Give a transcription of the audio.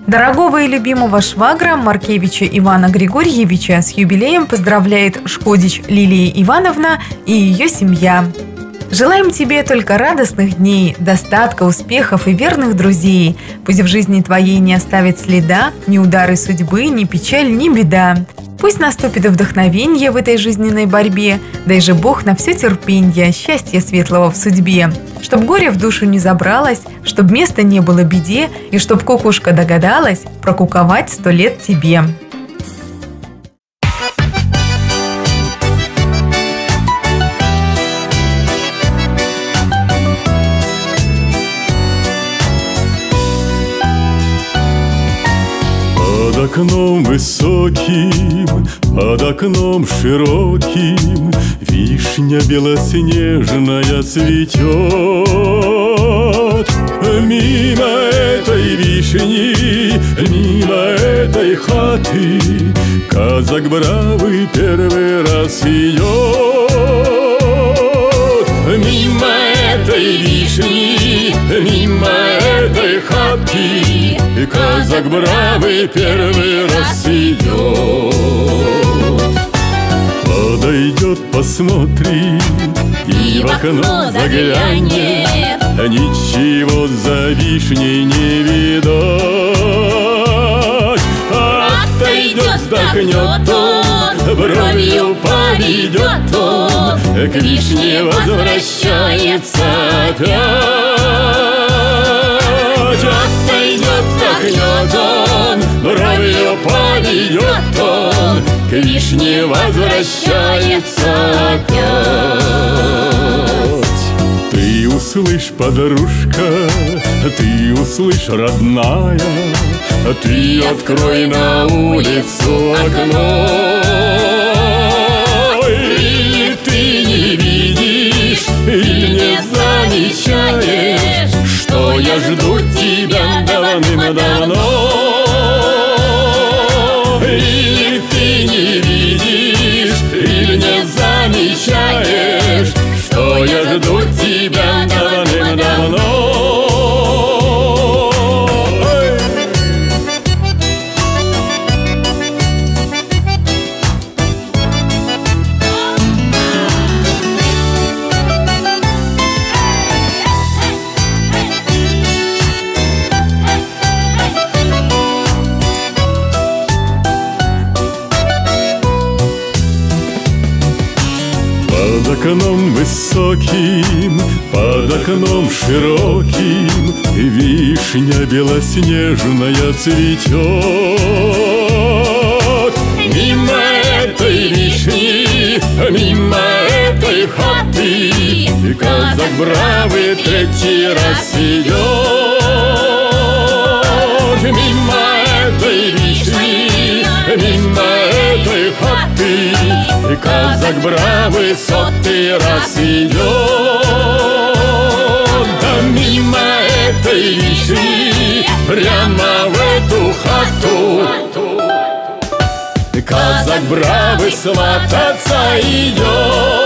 Дорогого и любимого швагра Маркевича Ивана Григорьевича с юбилеем поздравляет Шкодич Лилия Ивановна и ее семья. Желаем тебе только радостных дней, достатка, успехов и верных друзей. Пусть в жизни твоей не оставит следа ни удары судьбы, ни печаль, ни беда. Пусть наступит вдохновение в этой жизненной борьбе, дай же Бог на все терпенье, счастья светлого в судьбе. Чтоб горе в душу не забралось, чтоб места не было беде, и чтоб кукушка догадалась прокуковать 100 лет тебе. Под окном высоким, под окном широким вишня белоснежная цветет. Мимо этой вишни, мимо этой хаты казак бравый первый раз идет. Мимо этой вишни, мимо этой хаты казак бравый первый раз идет. Подойдет, посмотрит и в окно заглянет, ничего за вишней не видать. Отойдет, вздохнет он, бровью поведет он, к вишне возвращается опять. Отойдет, вздохнет он, бровью поведет он, к вишне возвращается опять. Ты услышь, подружка, ты услышь, родная, ты открой на улицу окно. Или ты не видишь, или не замечаешь, что я жду тебя давным-давно. Или ты не видишь, или не замечаешь, что я жду тебя давным-давно. Под окном высоким, под окном широким вишня белоснежная цветет. Мимо этой вишни, мимо этой хаты казак бравый третий раз идет. Мимо этой вишни, мимо этой хаты казак бравый 100-й раз идет. Да мимо этой вишни, прямо в эту хату казак бравый свататься идет.